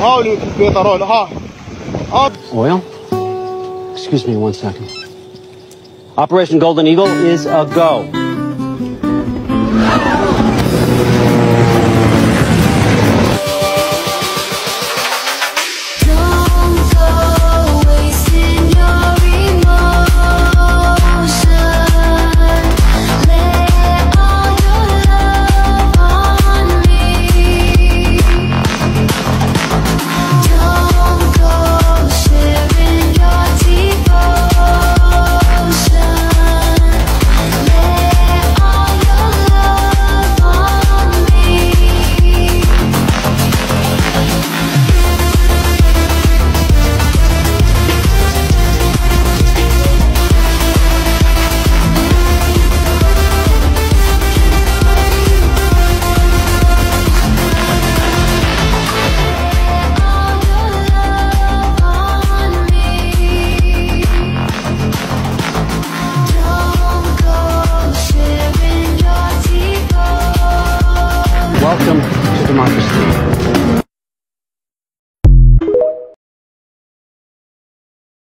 Oil? Excuse me 1 second. Operation Golden Eagle is a go. Welcome to democracy.